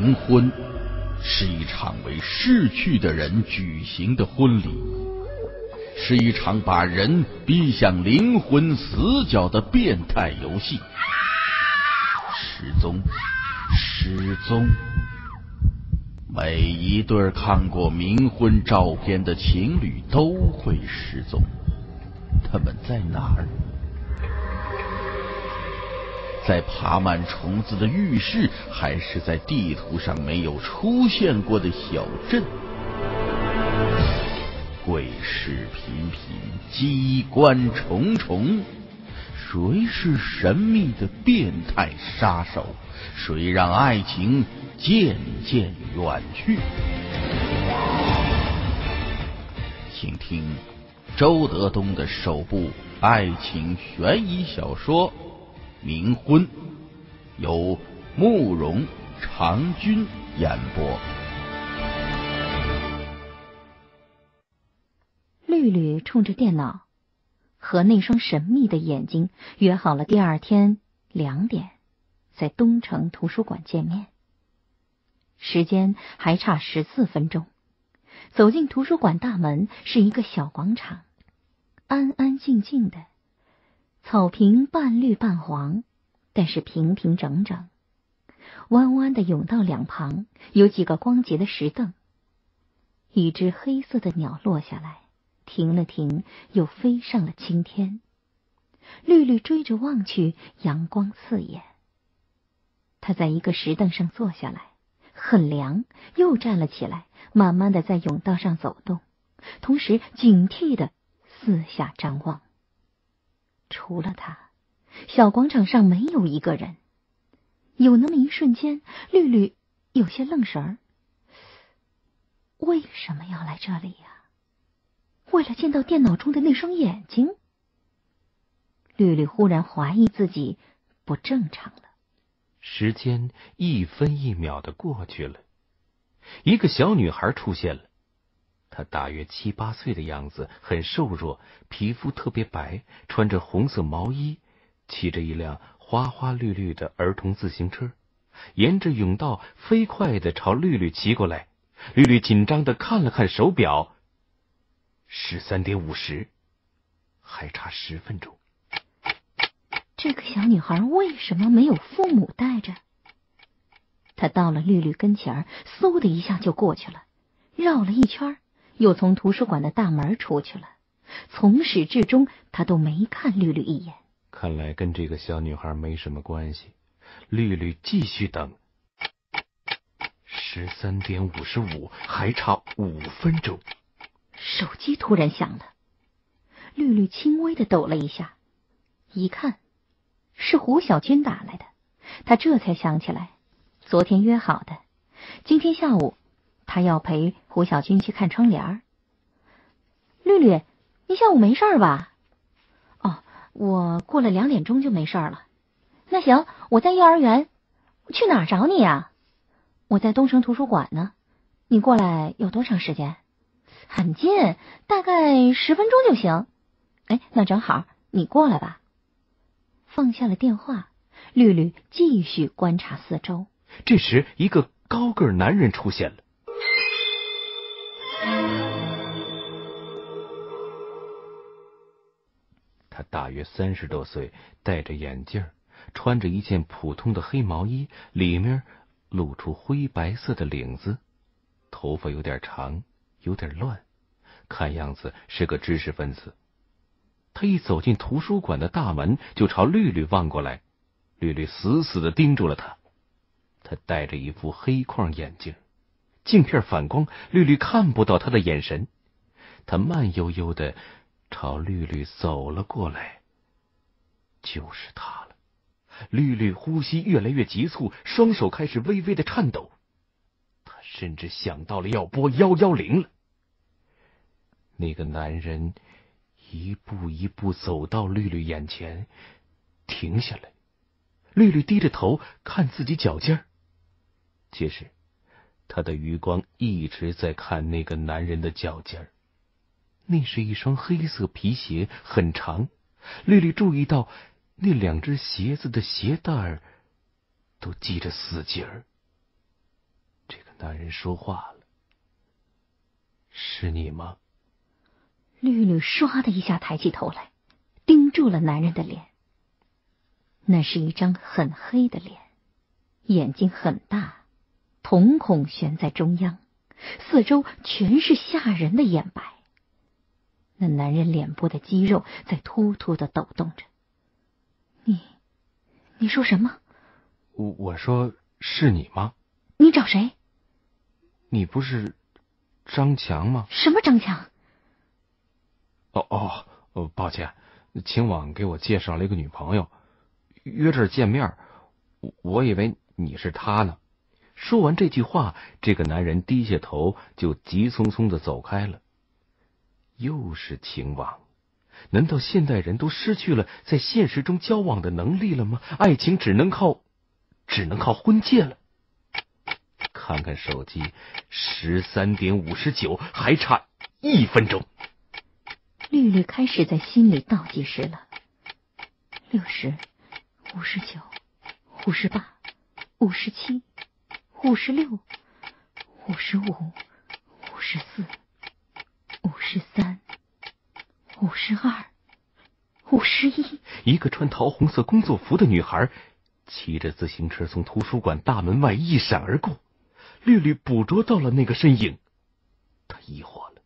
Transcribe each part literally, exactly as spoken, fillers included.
冥婚是一场为逝去的人举行的婚礼，是一场把人逼向灵魂死角的变态游戏。失踪，失踪，每一对看过冥婚照片的情侣都会失踪，他们在哪儿？在爬满虫子的浴室，还是在地图上没有出现过的小镇？鬼事频频，机关重重，谁是神秘的变态杀手？谁让爱情渐渐远去？请听周德东的首部爱情悬疑小说《冥婚》，由慕容长君演播。 绿绿冲着电脑，和那双神秘的眼睛约好了第二天两点，在东城图书馆见面。时间还差十四分钟。走进图书馆大门是一个小广场，安安静静的，草坪半绿半黄，但是平平整整。弯弯的甬道两旁有几个光洁的石凳。一只黑色的鸟落下来，停了停，又飞上了青天。绿绿追着望去，阳光刺眼。他在一个石凳上坐下来，很凉，又站了起来，慢慢的在甬道上走动，同时警惕的四下张望。除了他，小广场上没有一个人。有那么一瞬间，绿绿有些愣神儿。为什么要来这里呀？为了见到电脑中的那双眼睛？绿绿忽然怀疑自己不正常了。 时间一分一秒的过去了，一个小女孩出现了。她大约七八岁的样子，很瘦弱，皮肤特别白，穿着红色毛衣，骑着一辆花花绿绿的儿童自行车，沿着甬道飞快地朝绿绿骑过来。绿绿紧张地看了看手表，十三点五十，还差十分钟。 这个小女孩为什么没有父母带着？她到了绿绿跟前儿，嗖的一下就过去了，绕了一圈，又从图书馆的大门出去了。从始至终，她都没看绿绿一眼。 看来跟这个小女孩没什么关系。绿绿继续等。十三点五十五，还差五分钟。 手机突然响了，绿绿轻微的抖了一下，一看是胡小军打来的。他这才想起来，昨天约好的，今天下午他要陪胡小军去看窗帘。绿绿，你下午没事吧？哦，我过了两点钟就没事了。那行，我在幼儿园。去哪儿找你呀？我在东城图书馆呢。你过来有多长时间？很近，大概十分钟就行。哎，那正好，你过来吧。放下了电话，绿绿继续观察四周。 这时，一个高个男人出现了。他大约三十多岁，戴着眼镜，穿着一件普通的黑毛衣，里面露出灰白色的领子，头发有点长，有点乱，看样子是个知识分子。他一走进图书馆的大门，就朝绿绿望过来。绿绿死死地盯住了他。他戴着一副黑框眼镜，镜片反光，绿绿看不到他的眼神。他慢悠悠地朝绿绿走了过来。就是他了。绿绿呼吸越来越急促，双手开始微微的颤抖。他甚至想到了要拨一一零了。那个男人一步一步走到绿绿眼前，停下来。绿绿低着头看自己脚尖儿，其实他的余光一直在看那个男人的脚尖儿。那是一双黑色皮鞋，很长。绿绿注意到那两只鞋子的鞋带儿都系着死结儿。 男人说话了：“是你吗？” 绿绿唰的一下抬起头来，盯住了男人的脸。那是一张很黑的脸，眼睛很大，瞳孔悬在中央，四周全是吓人的眼白。那男人脸部的肌肉在突突的抖动着。你，你说什么？ 我我说是你吗？ 你找谁？ 你不是张强吗？ 什么张强？ 哦哦哦，抱歉，秦网给我介绍了一个女朋友，约这儿见面，我我以为你是他呢。说完这句话，这个男人低下头就急匆匆的走开了。又是情网，难道现代人都失去了在现实中交往的能力了吗？爱情只能靠只能靠婚戒了。看看手机，十三点五十九，还差一分钟。 绿绿开始在心里倒计时了：六十、五十九、五十八、五十七、五十六、五十五、五十四、五十三、五十二、五十一。 一个穿桃红色工作服的女孩骑着自行车从图书馆大门外一闪而过，绿绿捕捉到了那个身影。她疑惑了，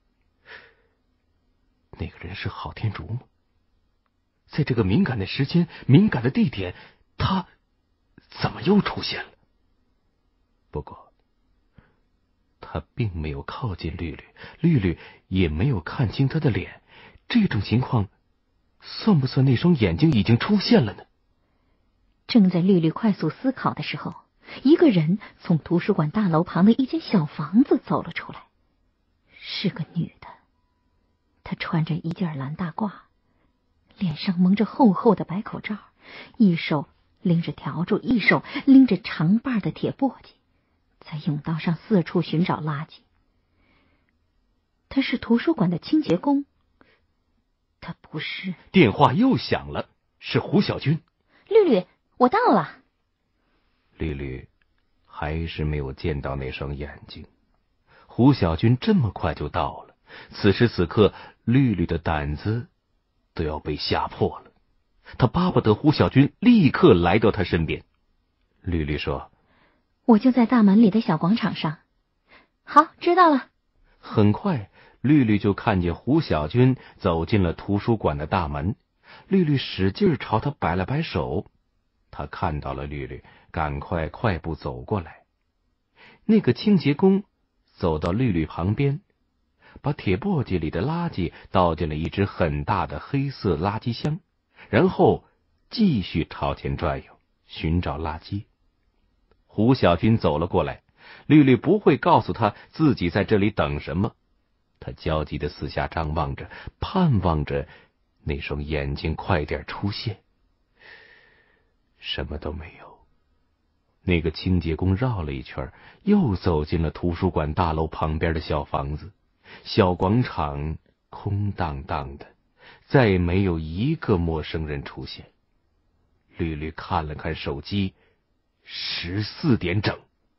那个人是郝天竺吗？在这个敏感的时间、敏感的地点，他怎么又出现了？不过他并没有靠近绿绿，绿绿也没有看清他的脸。这种情况算不算那双眼睛已经出现了呢？ 正在绿绿快速思考的时候，一个人从图书馆大楼旁的一间小房子走了出来，是个女的。她穿着一件蓝大褂，脸上蒙着厚厚的白口罩，一手拎着笤帚，一手拎着长把的铁簸箕，在甬道上四处寻找垃圾。他是图书馆的清洁工。他不是。 电话又响了，是胡小军。 绿绿，我到了。 绿绿还是没有见到那双眼睛。胡小军这么快就到了，此时此刻绿绿的胆子都要被吓破了。他巴不得胡小军立刻来到他身边。绿绿说：“ 我就在大门里的小广场上。”好，知道了。 很快绿绿就看见胡小军走进了图书馆的大门。绿绿使劲朝他摆了摆手，他看到了绿绿，赶快快步走过来。那个清洁工走到绿绿旁边，把铁簸箕里的垃圾倒进了一只很大的黑色垃圾箱，然后继续朝前转悠，寻找垃圾。胡小军走了过来，绿绿不会告诉他自己在这里等什么。他焦急地四下张望着，盼望着那双眼睛快点出现。什么都没有。那个清洁工绕了一圈，又走进了图书馆大楼旁边的小房子。小广场空荡荡的，再没有一个陌生人出现。绿绿看了看手机，十四点整。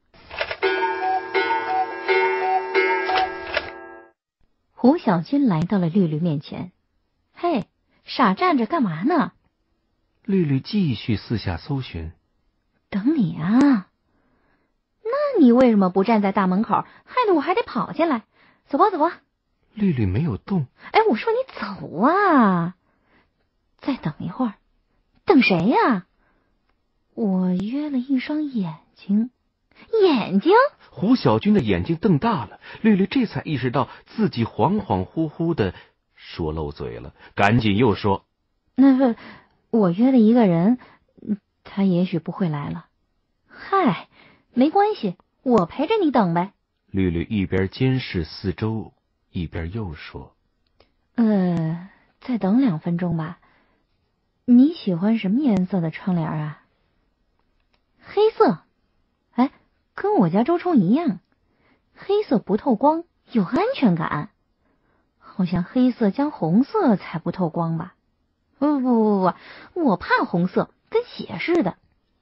胡小军来到了绿绿面前。嘿，傻站着干嘛呢？ 绿绿继续四下搜寻。 等你啊。那你为什么不站在大门口，害得我还得跑进来？走吧走吧。 绿绿没有动。 哎，我说你走啊。再等一会儿。等谁呀？我约了一双眼睛。眼睛？ 胡小军的眼睛瞪大了，绿绿这才意识到自己恍恍惚惚的说漏嘴了，赶紧又说：“ 那我约了一个人，他也许不会来了。嗨，没关系，我陪着你等呗。” 绿绿一边监视四周，一边又说：“ 呃，再等两分钟吧。你喜欢什么颜色的窗帘啊？”“黑色。”“哎，跟我家周冲一样，黑色不透光，有安全感。好像黑色加红色才不透光吧？不不不不，我怕红色，跟血似的。”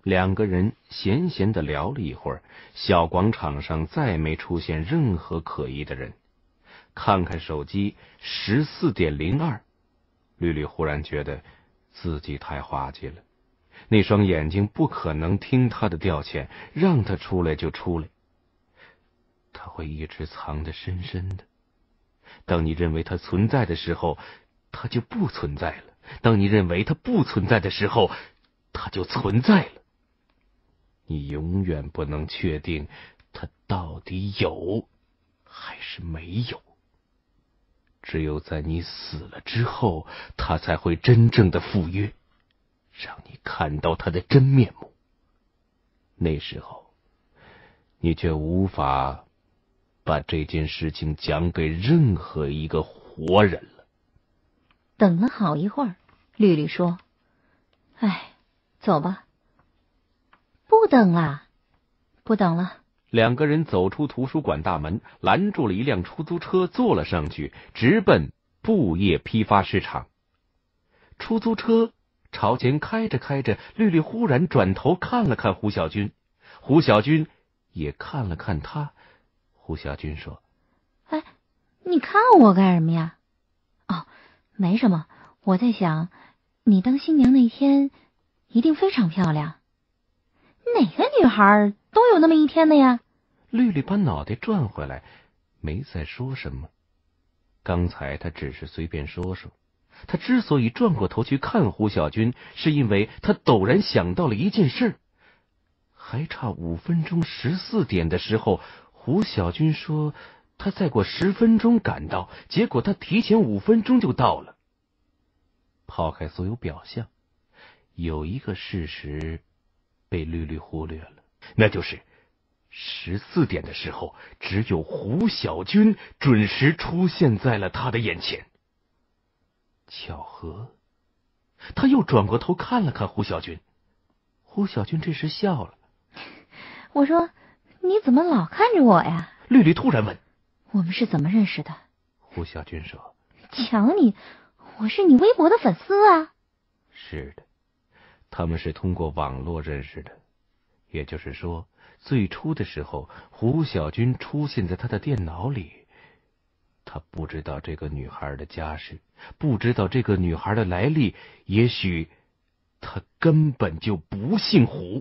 两个人闲闲地聊了一会儿，小广场上再没出现任何可疑的人。看看手机，十四点零二，绿绿忽然觉得自己太滑稽了。那双眼睛不可能听他的调遣，让他出来就出来。他会一直藏得深深的。当你认为它存在的时候，它就不存在了；当你认为它不存在的时候，它就存在了。你永远不能确定它到底有还是没有。只有在你死了之后，它才会真正的赴约，让你看到它的真面目。那时候，你却无法把这件事情讲给任何一个活人了。 等了好一会儿，绿绿说：“哎，走吧。”不等啦，不等了。 两个人走出图书馆大门，拦住了一辆出租车，坐了上去，直奔布业批发市场。出租车朝前开着开着，绿绿忽然转头看了看胡小军，胡小军也看了看他。胡小军说：“ 哎，你看我干什么呀？哦，没什么，我在想，你当新娘那天一定非常漂亮。哪个女孩都有那么一天的呀？” 绿绿把脑袋转回来，没再说什么。刚才他只是随便说说。他之所以转过头去看胡小军，是因为他陡然想到了一件事。还差五分钟十四点的时候，胡小军说他再过十分钟赶到，结果他提前五分钟就到了。抛开所有表象，有一个事实被绿绿忽略了，那就是十四点的时候，只有胡小军准时出现在了他的眼前。巧合？他又转过头看了看胡小军。胡小军这时笑了。 我说：“你怎么老看着我呀？” 绿绿突然问：“ 我们是怎么认识的？” 胡小军说：“ 瞧你，我是你微博的粉丝啊。” 是的，他们是通过网络认识的。也就是说，最初的时候，胡小军出现在他的电脑里。他不知道这个女孩的家世，不知道这个女孩的来历，也许他根本就不姓胡。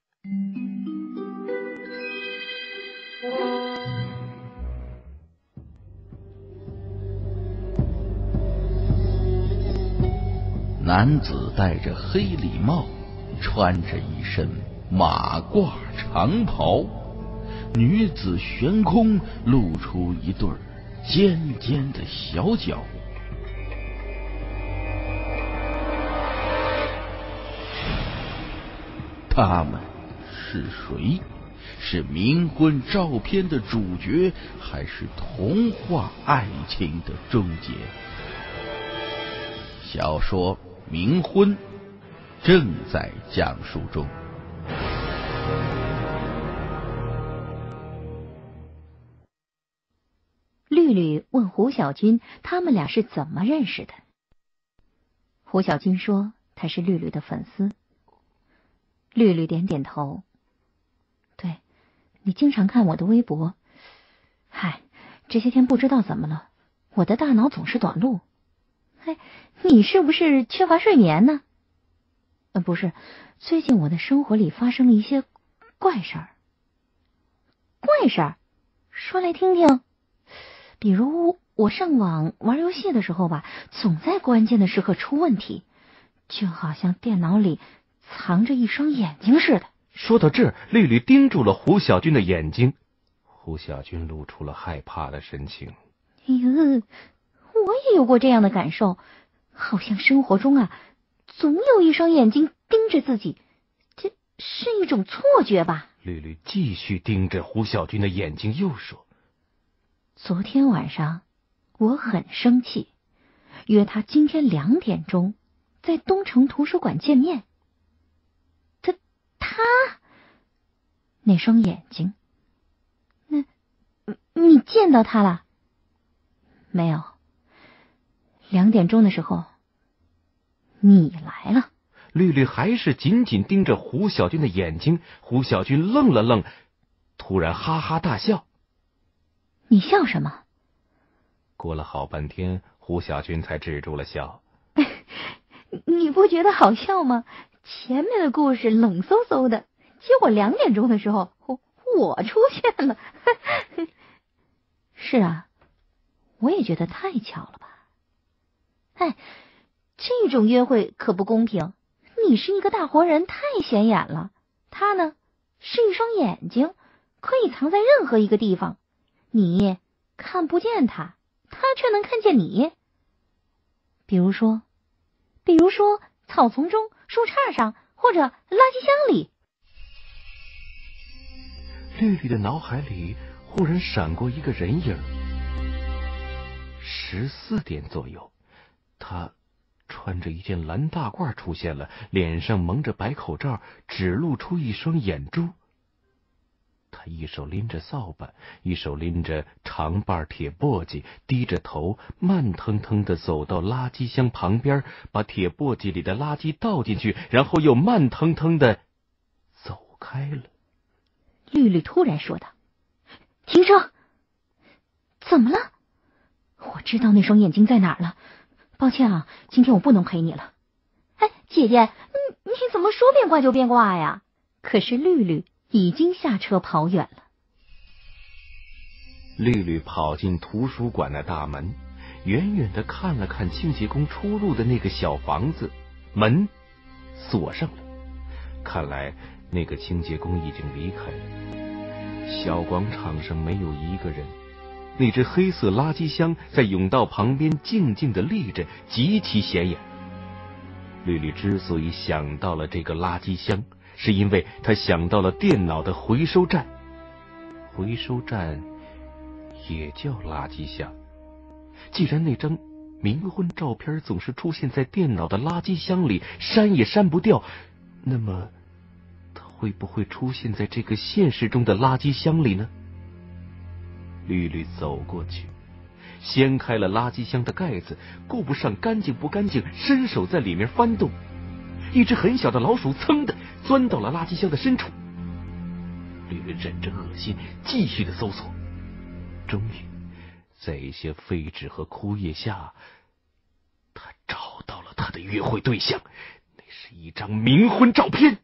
男子戴着黑礼帽，穿着一身马褂长袍，女子悬空露出一对尖尖的小脚。他们是谁？是冥婚照片的主角，还是童话爱情的终结？小说《冥婚》正在讲述中。 绿绿问胡小军他们俩是怎么认识的。胡小军说他是绿绿的粉丝。绿绿点点头。对，你经常看我的微博。嗨，这些天不知道怎么了，我的大脑总是短路。哎，你是不是缺乏睡眠呢？呃，不是，最近我的生活里发生了一些怪事儿。怪事儿？说来听听。比如我上网玩游戏的时候吧，总在关键的时刻出问题，就好像电脑里藏着一双眼睛似的。 说到这儿，绿绿盯住了胡小军的眼睛。胡小军露出了害怕的神情。 哎呦，我也有过这样的感受，好像生活中啊，总有一双眼睛盯着自己，这是一种错觉吧？ 绿绿继续盯着胡小军的眼睛，又说：“ 昨天晚上我很生气，约他今天两点钟在东城图书馆见面。他他那双眼睛，那你见到他了？没有。两点钟的时候，你来了。” 绿绿还是紧紧盯着胡小军的眼睛。胡小军愣了愣，突然哈哈大笑。 你笑什么？ 过了好半天，胡小军才止住了笑。 你不觉得好笑吗？前面的故事冷飕飕的，结果两点钟的时候，我我出现了。是啊，我也觉得太巧了吧。哎，这种约会可不公平。你是一个大活人，太显眼了。他呢，是一双眼睛，可以藏在任何一个地方。你看不见他，他却能看见你。比如说，比如说草丛中、树杈上，或者垃圾箱里。 绿绿的脑海里忽然闪过一个人影。十四点左右，他穿着一件蓝大褂出现了，脸上蒙着白口罩，只露出一双眼珠。他一手拎着扫把，一手拎着长把铁簸箕，低着头，慢腾腾地走到垃圾箱旁边，把铁簸箕里的垃圾倒进去，然后又慢腾腾地走开了。 绿绿突然说道：“停车！怎么了？我知道那双眼睛在哪儿了。抱歉啊，今天我不能陪你了。”哎，姐姐，你你怎么说变卦就变卦呀？可是绿绿已经下车跑远了。 绿绿跑进图书馆的大门，远远地看了看清洁工出入的那个小房子，门锁上了。看来那个清洁工已经离开了。小广场上没有一个人，那只黑色垃圾箱在甬道旁边静静地立着，极其显眼。绿绿之所以想到了这个垃圾箱，是因为他想到了电脑的回收站。回收站也叫垃圾箱。既然那张冥婚照片总是出现在电脑的垃圾箱里，删也删不掉，那么它会不会出现在这个现实中的垃圾箱里呢？绿绿走过去，掀开了垃圾箱的盖子，顾不上干净不干净，伸手在里面翻动。一只很小的老鼠噌的钻到了垃圾箱的深处。绿绿忍着恶心，继续的搜索。终于在一些废纸和枯叶下，他找到了他的约会对象。那是一张冥婚照片。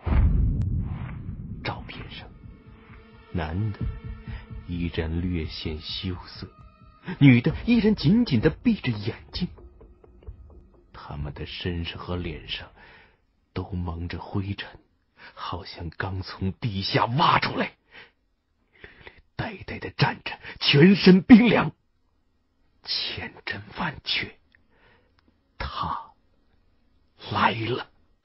照片上，男的依然略显羞涩，女的依然紧紧的闭着眼睛。他们的身上和脸上都蒙着灰尘，好像刚从地下挖出来。绿绿呆呆的站着，全身冰凉，千真万确，他来了。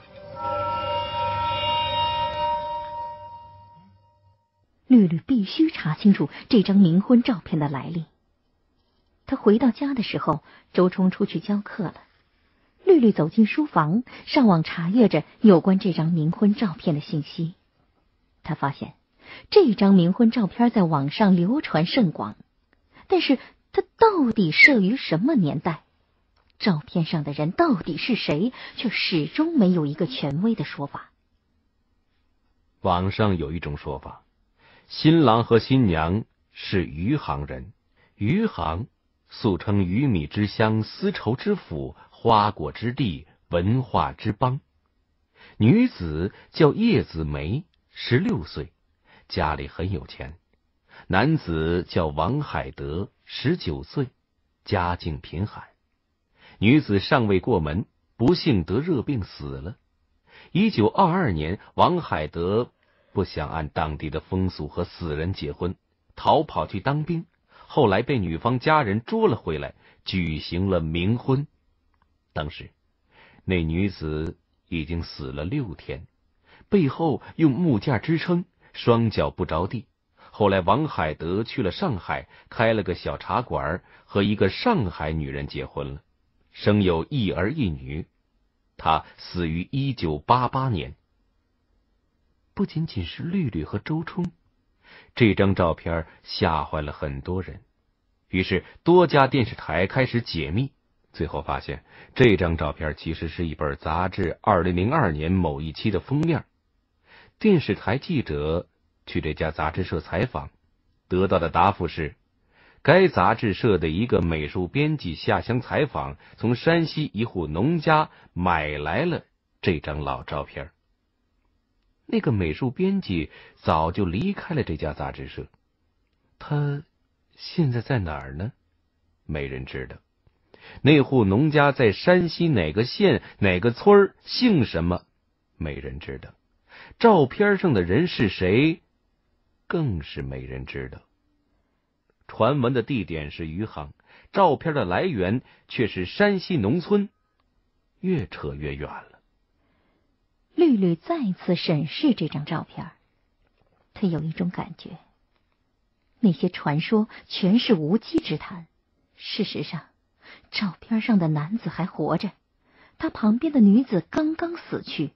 绿绿必须查清楚这张冥婚照片的来历。他回到家的时候，周冲出去教课了。绿绿走进书房，上网查阅着有关这张冥婚照片的信息。他发现这张冥婚照片在网上流传甚广，但是它到底摄于什么年代？照片上的人到底是谁？却始终没有一个权威的说法。 网上有一种说法，新郎和新娘是余杭人，余杭素称鱼米之乡、丝绸之府、花果之地、文化之邦。女子叫叶子梅，十六岁，家里很有钱。男子叫王海德，十九岁，家境贫寒。女子尚未过门，不幸得热病死了。一九二二年，王海德不想按当地的风俗和死人结婚，逃跑去当兵，后来被女方家人捉了回来，举行了冥婚。当时那女子已经死了六天，背后用木架支撑，双脚不着地。后来王海德去了上海，开了个小茶馆，和一个上海女人结婚了，生有一儿一女。他死于一九八八年。不仅仅是绿绿和周冲，这张照片吓坏了很多人。于是多家电视台开始解密， 最后发现这张照片其实是一本杂志二零零二年某一期的封面。电视台记者去这家杂志社采访，得到的答复是，该杂志社的一个美术编辑下乡采访，从山西一户农家买来了这张老照片。那个美术编辑早就离开了这家杂志社，他现在在哪儿呢？没人知道。那户农家在山西哪个县哪个村，姓什么？没人知道。照片上的人是谁？更是没人知道。传闻的地点是余杭，照片的来源却是山西农村，越扯越远了。 绿绿再次审视这张照片，他有一种感觉，那些传说全是无稽之谈。事实上，照片上的男子还活着，他旁边的女子刚刚死去。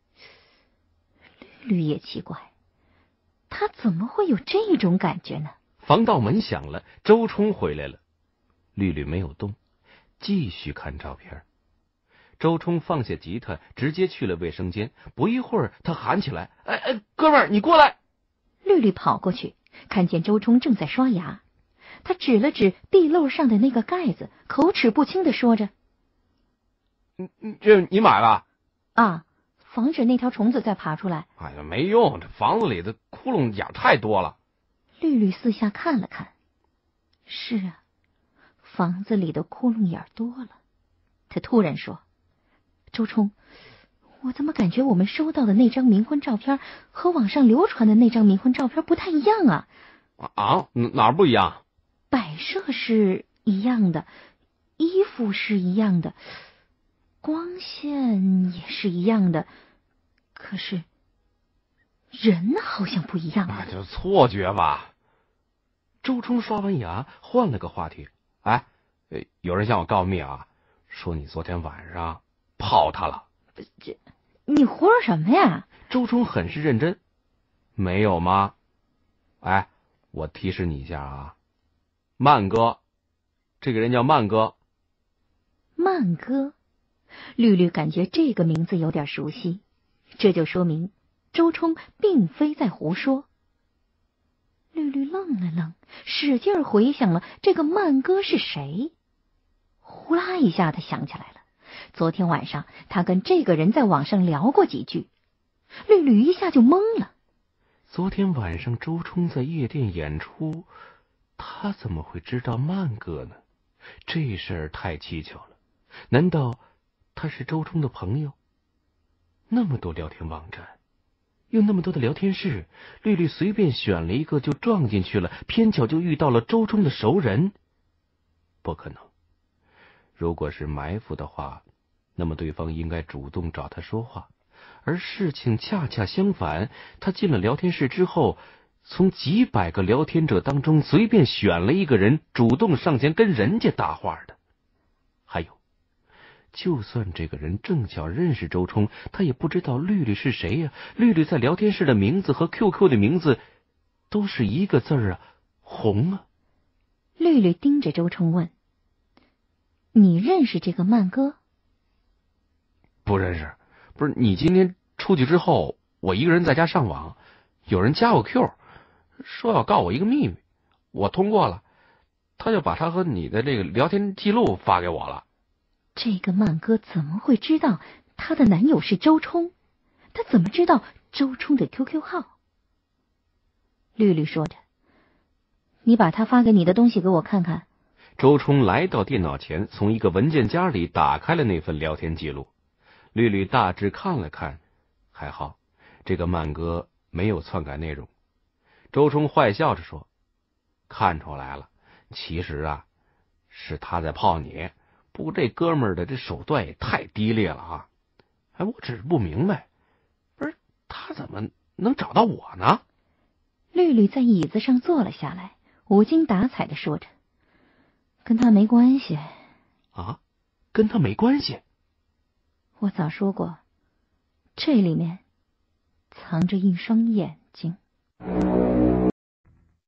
绿绿也奇怪，他怎么会有这种感觉呢？ 防盗门响了，周冲回来了。绿绿没有动，继续看照片。周冲放下吉他，直接去了卫生间。不一会儿，他喊起来：“哎哎，哥们儿，你过来！” 绿绿跑过去，看见周冲正在刷牙，他指了指地漏上的那个盖子，口齿不清地说着：“ 嗯嗯，这你买了？ 啊，防止那条虫子再爬出来。” 哎呀，没用，这房子里的窟窿眼太多了。 绿绿四下看了看，是啊，房子里的窟窿眼多了。他突然说：“周冲，我怎么感觉我们收到的那张冥婚照片和网上流传的那张冥婚照片不太一样啊？” 啊，哪儿不一样？ 摆设是一样的，衣服是一样的，光线也是一样的，可是人好像不一样啊。 那就错觉吧。周冲刷完牙，换了个话题：“哎，有人向我告密啊，说你昨天晚上泡他了。” 这，你胡说什么呀？ 周冲很是认真。没有吗？哎，我提示你一下啊，曼哥，这个人叫曼哥。 曼哥，绿绿感觉这个名字有点熟悉，这就说明周冲并非在胡说。绿绿愣了愣，使劲回想了这个曼哥是谁。呼啦一下，他想起来了，昨天晚上他跟这个人在网上聊过几句。绿绿一下就懵了。 昨天晚上周冲在夜店演出，他怎么会知道曼哥呢？这事儿太蹊跷了。难道他是周冲的朋友？那么多聊天网站，有那么多的聊天室，绿绿随便选了一个就撞进去了，偏巧就遇到了周冲的熟人。不可能，如果是埋伏的话，那么对方应该主动找他说话，而事情恰恰相反，他进了聊天室之后，从几百个聊天者当中随便选了一个人，主动上前跟人家搭话的。还有，就算这个人正巧认识周冲，他也不知道绿绿是谁呀、啊？绿绿在聊天室的名字和 Q Q 的名字都是一个字儿啊，红啊。 绿绿盯着周冲问：“你认识这个曼哥？” 不认识。不是，你今天出去之后，我一个人在家上网，有人加我 Q， 说要告我一个秘密，我通过了，他就把他和你的这个聊天记录发给我了。 这个曼哥怎么会知道她的男友是周冲？他怎么知道周冲的 Q Q 号？绿绿说着：“你把他发给你的东西给我看看。” 周冲来到电脑前，从一个文件夹里打开了那份聊天记录。绿绿大致看了看，还好这个曼哥没有篡改内容。周冲坏笑着说：“看出来了，其实啊是他在泡你，不过这哥们儿的这手段也太低劣了啊！哎，我只是不明白，不是他怎么能找到我呢？” 绿绿在椅子上坐了下来，无精打采的说着：“跟他没关系。” 啊，跟他没关系？ 我早说过，这里面藏着一双眼睛。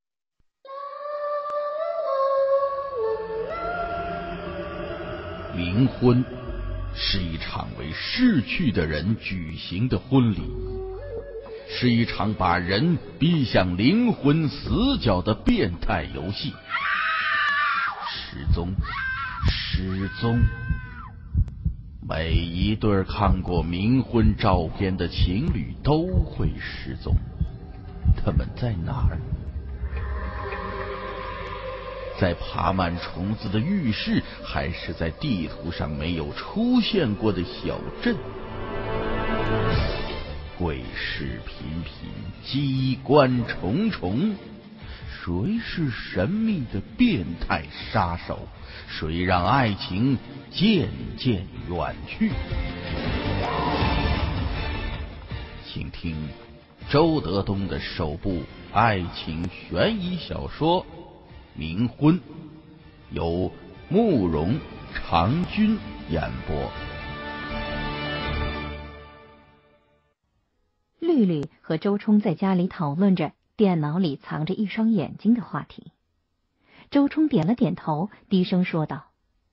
李冥婚是一场为逝去的人举行的婚礼，是一场把人逼向灵魂死角的变态游戏。失踪，失踪。每一对看过冥婚照片的情侣都会失踪，他们在哪儿？在爬满虫子的浴室，还是在地图上没有出现过的小镇？鬼事频频，机关重重，谁是神秘的变态杀手？谁让爱情渐渐远去？请听周德东的首部爱情悬疑小说《冥婚》，由慕容长君演播。 绿绿和周冲在家里讨论着电脑里藏着一双眼睛的话题。周冲点了点头，低声说道：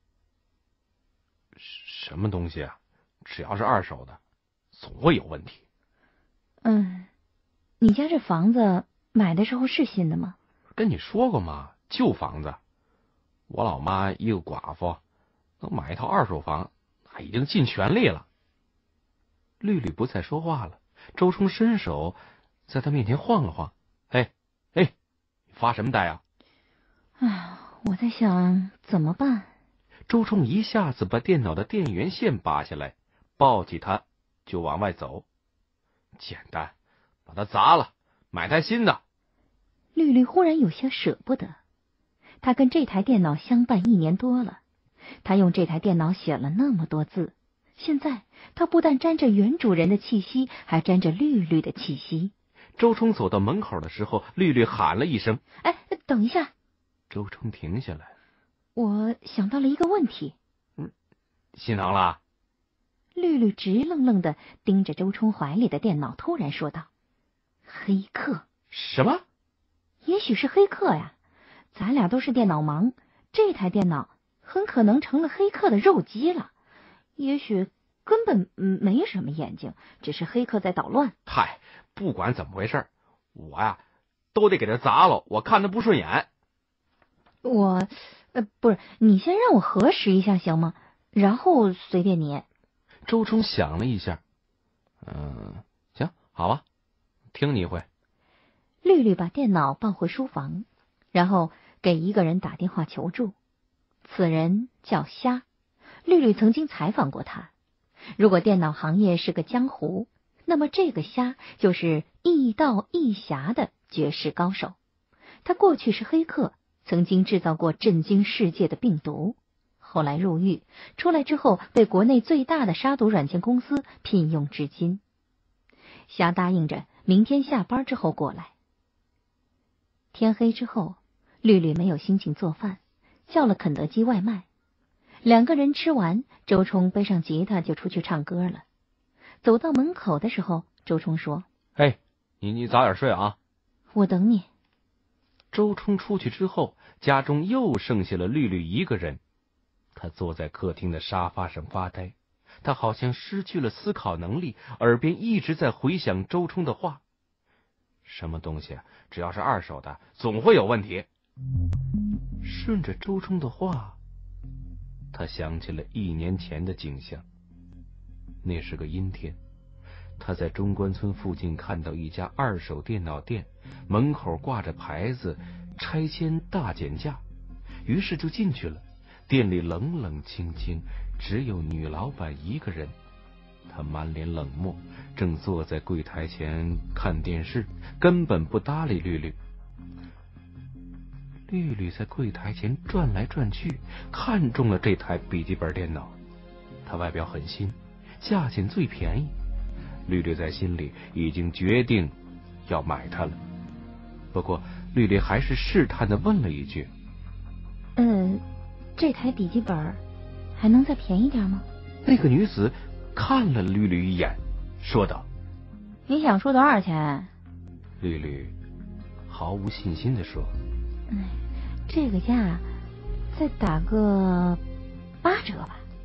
什么东西啊？只要是二手的，总会有问题。 嗯，你家这房子买的时候是新的吗？ 跟你说过吗？旧房子。我老妈一个寡妇，能买一套二手房，那已经尽全力了。绿绿不再说话了，周冲伸手在他面前晃了晃。哎哎，你发什么呆啊？ 哎，我在想怎么办。 周冲一下子把电脑的电源线拔下来，抱起它就往外走。简单，把它砸了，买台新的。 绿绿忽然有些舍不得，他跟这台电脑相伴一年多了，他用这台电脑写了那么多字，现在他不但沾着原主人的气息，还沾着绿绿的气息。 周冲走到门口的时候，绿绿喊了一声： 哎，等一下。 周冲停下来， 我想到了一个问题。 嗯，心疼了？ 绿绿直愣愣的盯着周冲怀里的电脑，突然说道：黑客。 什么？ 也许是黑客呀，咱俩都是电脑盲，这台电脑很可能成了黑客的肉鸡了。也许根本没什么眼睛，只是黑客在捣乱。 嗨，不管怎么回事，我呀都得给他砸了，我看他不顺眼。 我呃不是，你先让我核实一下行吗？然后随便你。 周冲想了一下，嗯，行，好吧，听你一回。 绿绿把电脑抱回书房，然后给一个人打电话求助。此人叫虾，绿绿曾经采访过他。如果电脑行业是个江湖，那么这个虾就是易道易侠的绝世高手。他过去是黑客，曾经制造过震惊世界的病毒，后来入狱，出来之后被国内最大的杀毒软件公司聘用至今。虾答应着明天下班之后过来。天黑之后，绿绿没有心情做饭，叫了肯德基外卖。两个人吃完，周冲背上吉他就出去唱歌了。走到门口的时候，周冲说： 哎，你你早点睡啊。 我等你。 周冲出去之后，家中又剩下了绿绿一个人。他坐在客厅的沙发上发呆，他好像失去了思考能力，耳边一直在回响周冲的话。什么东西啊？只要是二手的，总会有问题。顺着周冲的话，他想起了一年前的景象。那是个阴天，他在中关村附近看到一家二手电脑店，门口挂着牌子拆迁大减价，于是就进去了。店里冷冷清清，只有女老板一个人。她满脸冷漠，正坐在柜台前看电视，根本不搭理绿绿。绿绿在柜台前转来转去，看中了这台笔记本电脑。它外表很新，价钱最便宜。绿绿在心里已经决定要买它了。不过绿绿还是试探的问了一句： 嗯、呃，这台笔记本还能再便宜点吗？ 那个女子看了绿绿一眼，说道： 你想说多少钱？ 绿绿毫无信心地说： 嗯，这个价再打个八折吧。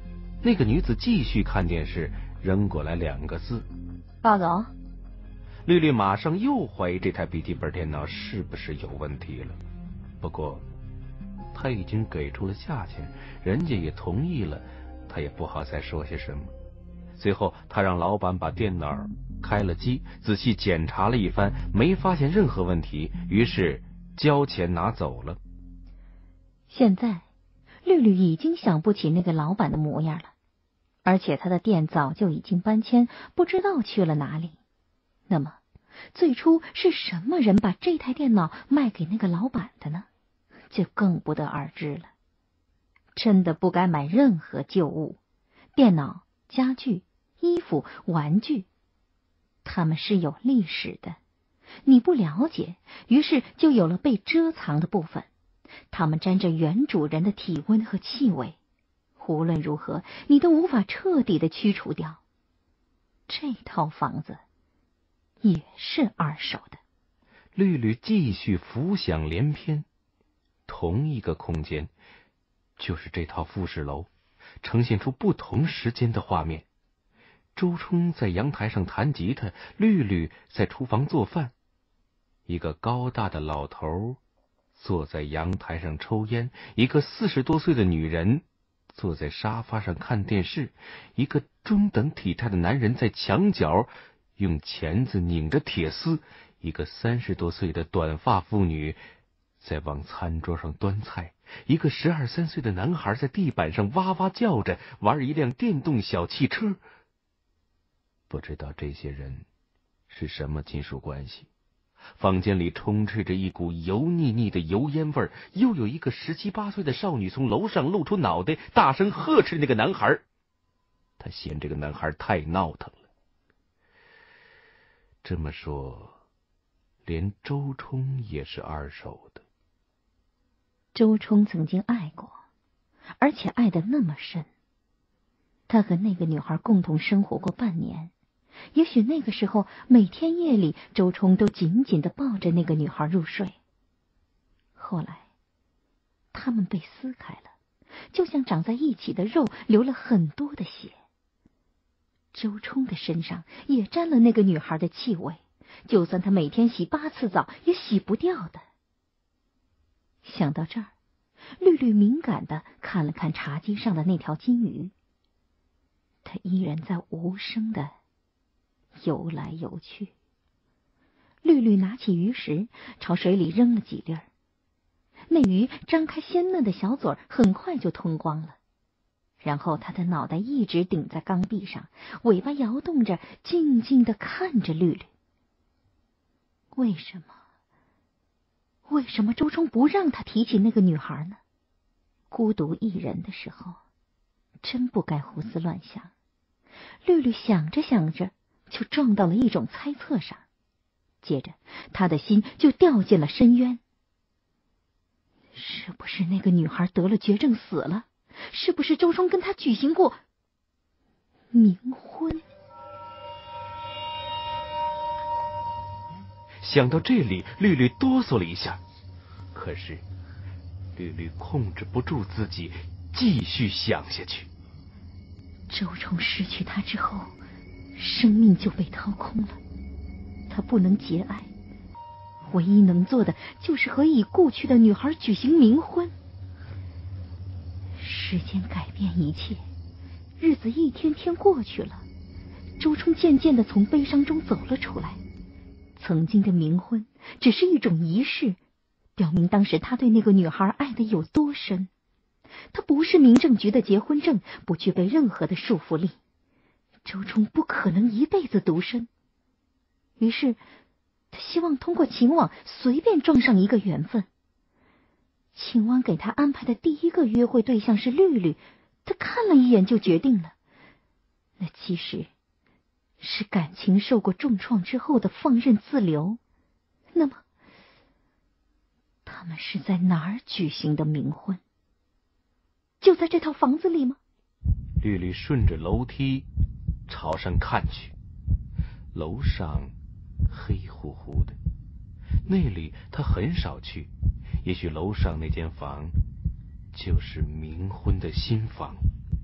那个女子继续看电视，扔过来两个字： 报走。 绿绿马上又怀疑这台笔记本电脑是不是有问题了。不过他已经给出了价钱，人家也同意了，他也不好再说些什么。最后他让老板把电脑开了机，仔细检查了一番，没发现任何问题，于是交钱拿走了。 现在绿绿已经想不起那个老板的模样了，而且他的店早就已经搬迁，不知道去了哪里。那么最初是什么人把这台电脑卖给那个老板的呢？就更不得而知了。真的不该买任何旧物，电脑、家具、衣服、玩具，它们是有历史的，你不了解，于是就有了被遮藏的部分。它们沾着原主人的体温和气味，无论如何你都无法彻底的驱除掉。这套房子也是二手的。 绿绿继续浮想联翩，同一个空间，就是这套复式楼，呈现出不同时间的画面。周冲在阳台上弹吉他，绿绿在厨房做饭。一个高大的老头坐在阳台上抽烟，一个四十多岁的女人坐在沙发上看电视，一个中等体态的男人在墙角用钳子拧着铁丝，一个三十多岁的短发妇女在往餐桌上端菜，一个十二三岁的男孩在地板上哇哇叫着玩一辆电动小汽车。不知道这些人是什么亲属关系。房间里充斥着一股油腻腻的油烟味儿，又有一个十七八岁的少女从楼上露出脑袋，大声呵斥那个男孩。他嫌这个男孩太闹腾了。这么说，连周冲也是二手的。 周冲曾经爱过，而且爱得那么深。他和那个女孩共同生活过半年，也许那个时候每天夜里周冲都紧紧地抱着那个女孩入睡。后来他们被撕开了，就像长在一起的肉流了很多的血。周冲的身上也沾了那个女孩的气味，就算他每天洗八次澡也洗不掉的。想到这儿，绿绿敏感地看了看茶几上的那条金鱼，它依然在无声地游来游去。绿绿拿起鱼食朝水里扔了几粒儿，那鱼张开鲜嫩的小嘴儿，很快就吞光了。然后他的脑袋一直顶在缸壁上，尾巴摇动着，静静地看着绿绿。为什么？为什么周冲不让他提起那个女孩呢？孤独一人的时候，真不该胡思乱想。绿绿想着想着，就撞到了一种猜测上，接着他的心就掉进了深渊。是不是那个女孩得了绝症死了？是不是周冲跟她举行过冥婚？ 想到这里，绿绿哆嗦了一下，可是绿绿控制不住自己，继续想下去。 周冲失去她之后，生命就被掏空了，他不能节哀，唯一能做的就是和已故去的女孩举行冥婚。时间改变一切，日子一天天过去了，周冲渐渐地从悲伤中走了出来。曾经的冥婚只是一种仪式，表明当时他对那个女孩爱得有多深。他不是民政局的结婚证，不具备任何的束缚力。周冲不可能一辈子独身，于是他希望通过秦网随便撞上一个缘分。秦网给他安排的第一个约会对象是绿绿，他看了一眼就决定了，那其实是感情受过重创之后的放任自流。那么他们是在哪儿举行的冥婚？就在这套房子里吗？ 绿绿顺着楼梯朝上看去，楼上黑乎乎的，那里他很少去，也许楼上那间房就是冥婚的新房。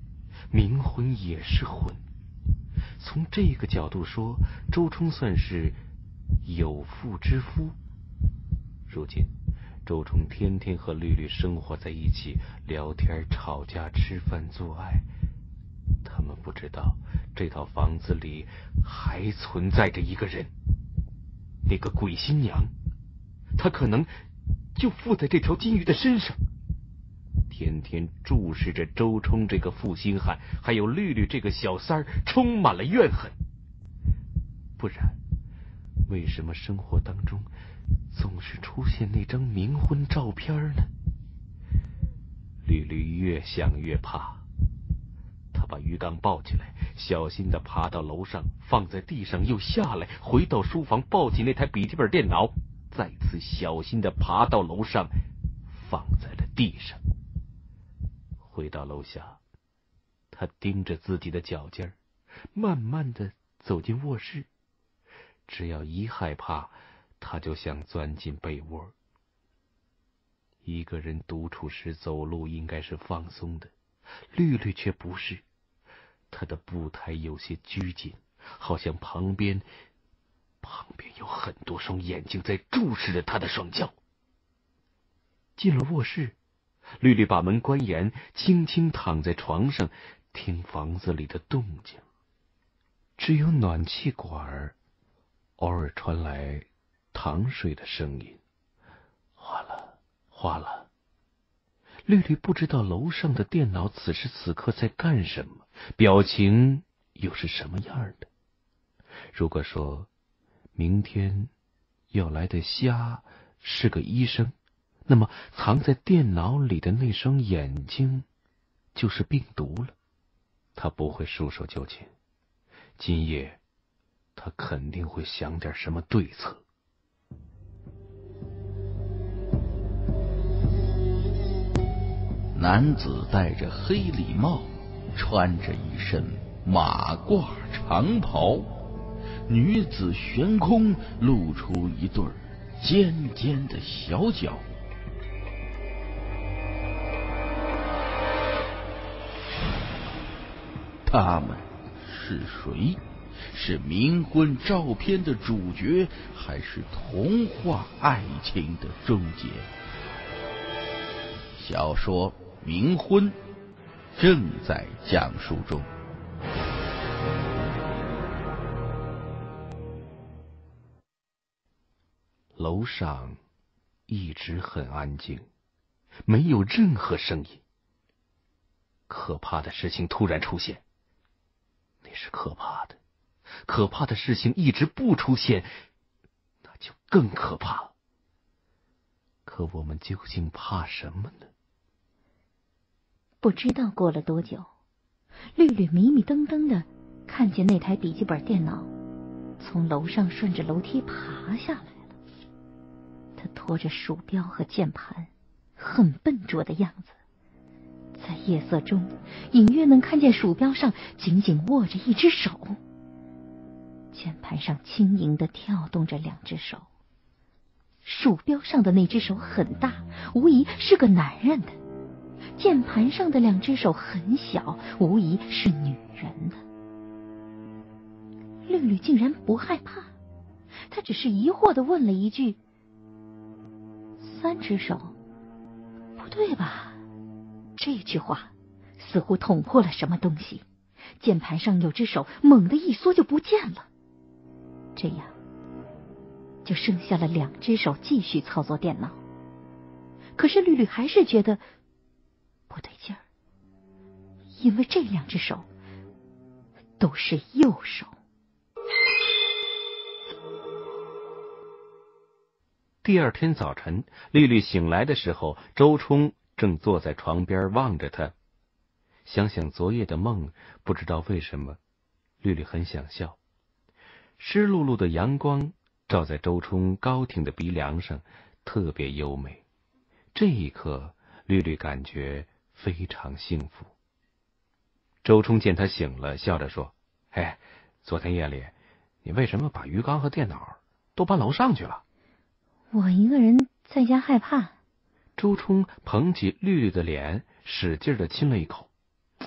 冥婚也是婚。从这个角度说，周冲算是有妇之夫。如今周冲天天和绿绿生活在一起，聊天、吵架、吃饭、做爱。他们不知道这套房子里还存在着一个人，那个鬼新娘，她可能就附在这条金鱼的身上，天天注视着周冲这个负心汉，还有绿绿这个小三儿，充满了怨恨。不然，为什么生活当中总是出现那张冥婚照片呢？绿绿越想越怕，他把鱼缸抱起来，小心地爬到楼上，放在地上，又下来，回到书房，抱起那台笔记本电脑，再次小心地爬到楼上，放在了地上。回到楼下，他盯着自己的脚尖儿，慢慢地走进卧室。只要一害怕，他就想钻进被窝。一个人独处时走路应该是放松的，绿绿却不是，他的步态有些拘谨，好像旁边旁边有很多双眼睛在注视着他的双脚。进了卧室，绿绿把门关严，轻轻躺在床上，听房子里的动静。只有暖气管偶尔传来淌水的声音，哗啦哗啦。绿绿不知道楼上的电脑此时此刻在干什么，表情又是什么样的。如果说明天要来的虾是个医生，那么藏在电脑里的那双眼睛就是病毒了。他不会束手就擒，今夜他肯定会想点什么对策。 男子戴着黑礼帽，穿着一身马褂长袍，女子悬空，露出一对尖尖的小脚。他们是谁？是冥婚照片的主角，还是童话爱情的终结？小说《冥婚》正在讲述中。 楼上一直很安静，没有任何声音。可怕的事情突然出现，那是可怕的。可怕的事情一直不出现，那就更可怕。可我们究竟怕什么呢？ 不知道过了多久，绿绿迷迷瞪瞪的看见那台笔记本电脑从楼上顺着楼梯爬下来了。他拖着鼠标和键盘，很笨拙的样子。在夜色中，隐约能看见鼠标上紧紧握着一只手，键盘上轻盈地跳动着两只手。鼠标上的那只手很大，无疑是个男人的；键盘上的两只手很小，无疑是女人的。绿绿竟然不害怕，他只是疑惑地问了一句：三只手？不对吧？这句话似乎捅破了什么东西，键盘上有只手猛地一缩就不见了。这样就剩下了两只手继续操作电脑。可是绿绿还是觉得不对劲儿，因为这两只手都是右手。 第二天早晨，绿绿醒来的时候，周冲正坐在床边望着他。想想昨夜的梦，不知道为什么，绿绿很想笑。湿漉漉的阳光照在周冲高挺的鼻梁上，特别优美。这一刻，绿绿感觉非常幸福。周冲见他醒了，笑着说：哎，昨天夜里你为什么把鱼缸和电脑都搬楼上去了？ 我一个人在家害怕。 周冲捧起绿绿的脸，使劲地亲了一口。你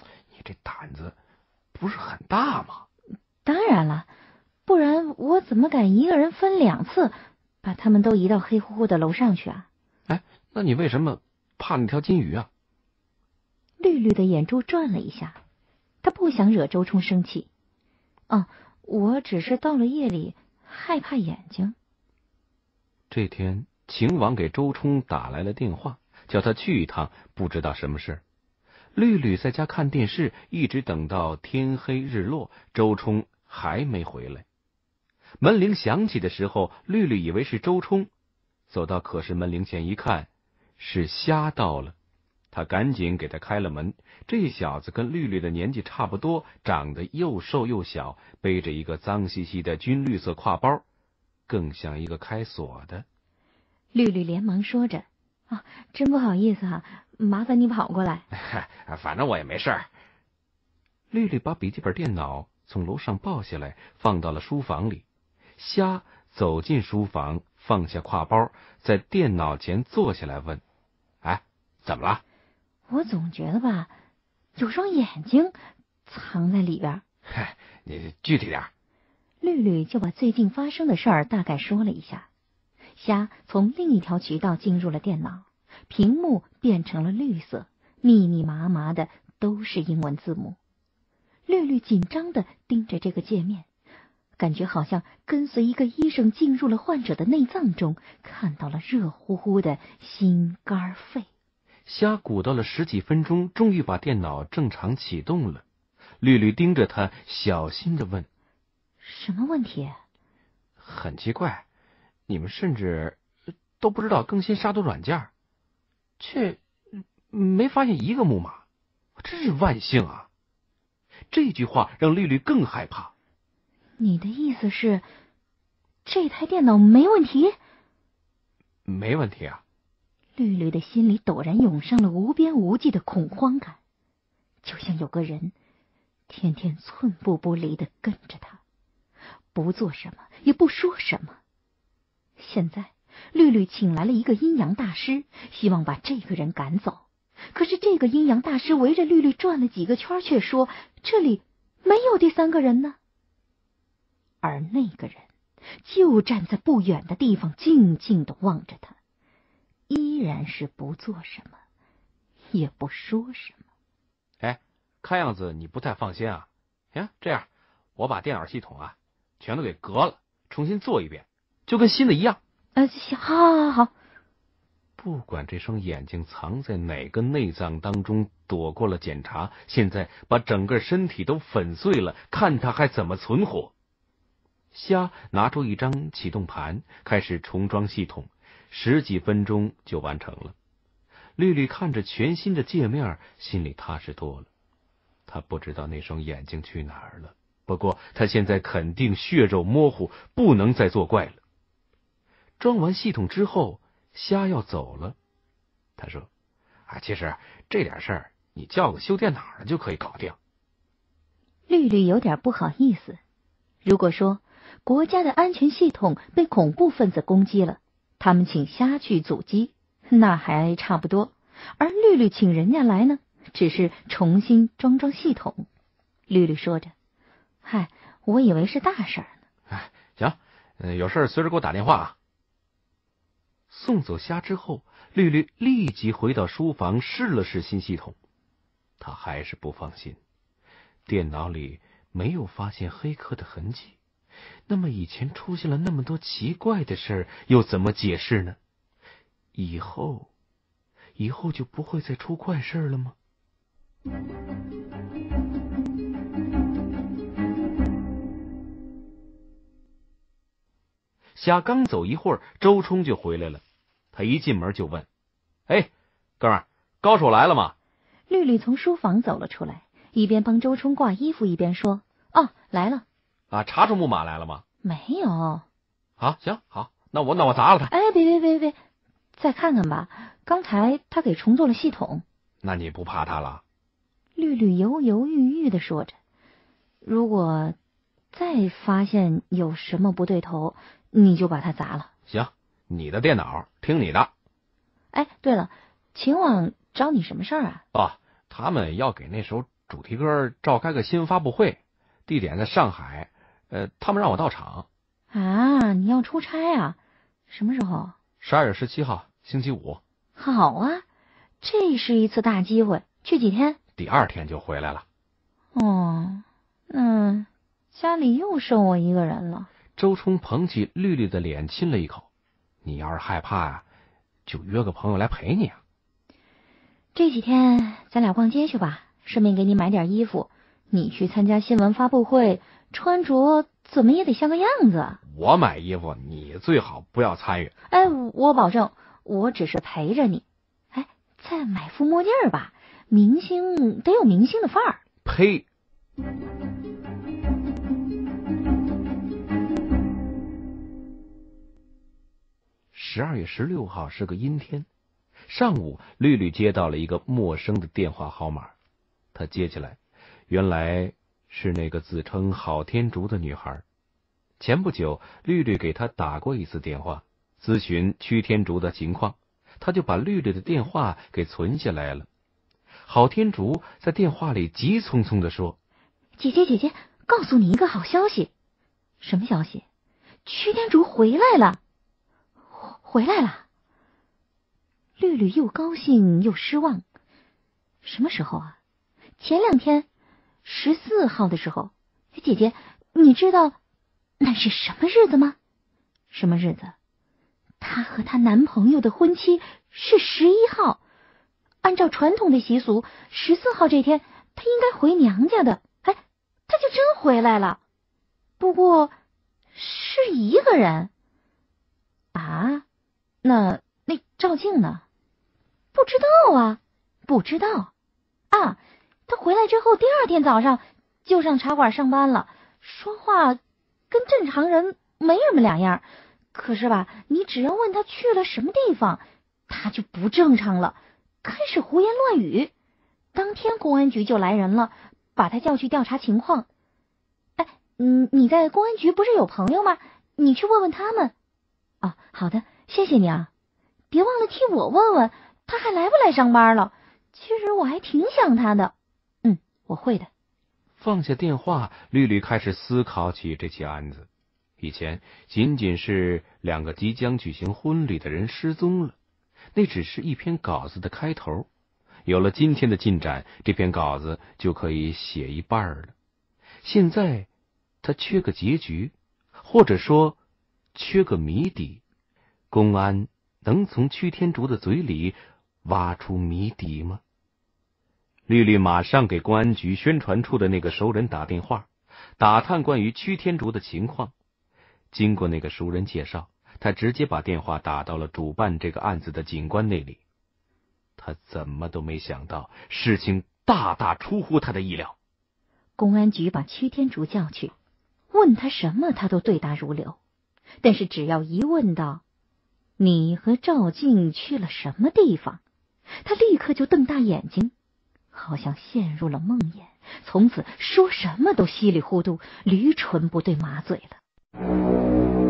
这胆子不是很大吗？ 当然了，不然我怎么敢一个人分两次把他们都移到黑乎乎的楼上去啊？ 哎，那你为什么怕那条金鱼啊？ 绿绿的眼珠转了一下，他不想惹周冲生气。哦，我只是到了夜里害怕眼睛。 这天，秦王给周冲打来了电话，叫他去一趟，不知道什么事。绿绿在家看电视，一直等到天黑日落，周冲还没回来。门铃响起的时候，绿绿以为是周冲，走到可是门铃前一看，是虾到了。他赶紧给他开了门。这小子跟绿绿的年纪差不多，长得又瘦又小，背着一个脏兮兮的军绿色挎包，更像一个开锁的。 绿绿连忙说着：“啊，真不好意思啊，麻烦你跑过来。” 反正我也没事儿。绿绿把笔记本电脑从楼上抱下来，放到了书房里。虾走进书房，放下挎包，在电脑前坐下来问：“哎，怎么了？” 我总觉得吧，有双眼睛藏在里边。 嗨，你具体点。 绿绿就把最近发生的事儿大概说了一下。虾从另一条渠道进入了电脑，屏幕变成了绿色，密密麻麻的都是英文字母。绿绿紧张的盯着这个界面，感觉好像跟随一个医生进入了患者的内脏中，看到了热乎乎的心肝肺。 虾鼓捣了十几分钟，终于把电脑正常启动了。绿绿盯着他，小心的问：“ 什么问题？” 很奇怪，你们甚至都不知道更新杀毒软件，却没发现一个木马，真是万幸啊！这句话让绿绿更害怕。 你的意思是，这台电脑没问题？ 没问题啊。 绿绿的心里陡然涌上了无边无际的恐慌感，就像有个人天天寸步不离的跟着他，不做什么也不说什么。现在绿绿请来了一个阴阳大师，希望把这个人赶走。可是这个阴阳大师围着绿绿转了几个圈，却说这里没有第三个人呢。而那个人就站在不远的地方，静静的望着他，依然是不做什么，也不说什么。 哎，看样子你不太放心啊。行，这样我把电脑系统啊全都给革了，重新做一遍，就跟新的一样。 呃，好好好好。 不管这双眼睛藏在哪个内脏当中，躲过了检查，现在把整个身体都粉碎了，看他还怎么存活。虾拿出一张启动盘，开始重装系统，十几分钟就完成了。绿绿看着全新的界面，心里踏实多了。他不知道那双眼睛去哪儿了，不过他现在肯定血肉模糊，不能再作怪了。装完系统之后，虾要走了。他说：“啊，其实这点事儿你叫个修电脑的就可以搞定。” 绿绿有点不好意思。如果说国家的安全系统被恐怖分子攻击了，他们请虾去阻击，那还差不多。而绿绿请人家来呢，只是重新装装系统。绿绿说着：“嗨，我以为是大事呢。” 哎，行，呃，有事随时给我打电话啊。送走虾之后，绿绿立即回到书房试了试新系统，他还是不放心。电脑里没有发现黑客的痕迹，那么以前出现了那么多奇怪的事，又怎么解释呢？以后，以后就不会再出怪事了吗？虾刚走一会儿，周冲就回来了。他一进门就问：“哎，哥们儿，高手来了吗？” 绿绿从书房走了出来，一边帮周冲挂衣服，一边说：“哦，来了。” 啊，查出木马来了吗？ 没有。 好，行，好，那我那我砸了他。 哎，别别别别，再看看吧。刚才他给重做了系统。 那你不怕他了？ 绿绿犹犹豫豫的说着：“如果再发现有什么不对头，你就把它砸了。” 行，你的电脑听你的。 哎，对了，秦网找你什么事儿啊？ 哦，他们要给那艘主题歌召开个新闻发布会，地点在上海，呃，他们让我到场。 啊，你要出差啊？什么时候？ 十二月十七号，星期五。 好啊，这是一次大机会。去几天？ 第二天就回来了。 哦，嗯，家里又剩我一个人了。 周冲捧起绿绿的脸亲了一口。你要是害怕啊，就约个朋友来陪你啊。 这几天咱俩逛街去吧，顺便给你买点衣服。你去参加新闻发布会，穿着怎么也得像个样子。 我买衣服，你最好不要参与。 哎，我保证，我只是陪着你。哎，再买副墨镜吧，明星得有明星的范儿。 呸！十二月十六号是个阴天，上午绿绿接到了一个陌生的电话号码，她接起来，原来是那个自称郝天竺的女孩。前不久，绿绿给她打过一次电话，咨询屈天竺的情况，她就把绿绿的电话给存下来了。郝天竺在电话里急匆匆地说：“ 姐姐姐姐，告诉你一个好消息。”什么消息？屈天竺回来了。回来了。绿绿又高兴又失望。什么时候啊？前两天，十四号的时候。姐姐，你知道那是什么日子吗？什么日子？她和她男朋友的婚期是十一号。按照传统的习俗，十四号这天她应该回娘家的。哎，她就真回来了。不过是一个人。啊？那那赵静呢？不知道啊，不知道啊。他回来之后，第二天早上就上茶馆上班了，说话跟正常人没什么两样。可是吧，你只要问他去了什么地方，他就不正常了，开始胡言乱语。当天公安局就来人了，把他叫去调查情况。哎，嗯，你在公安局不是有朋友吗？你去问问他们。哦，好的，谢谢你啊。别忘了替我问问他还来不来上班了。其实我还挺想他的。嗯，我会的。 放下电话，绿绿开始思考起这起案子。以前仅仅是两个即将举行婚礼的人失踪了，那只是一篇稿子的开头。有了今天的进展，这篇稿子就可以写一半了。现在他缺个结局，或者说缺个谜底。公安能从屈天竺的嘴里挖出谜底吗？绿绿马上给公安局宣传处的那个熟人打电话，打探关于屈天竺的情况。经过那个熟人介绍，他直接把电话打到了主办这个案子的警官那里。他怎么都没想到，事情大大出乎他的意料。 公安局把屈天竺叫去，问他什么他都对答如流，但是只要一问到你和赵静去了什么地方，他立刻就瞪大眼睛，好像陷入了梦魇，从此说什么都稀里糊涂，驴唇不对马嘴了。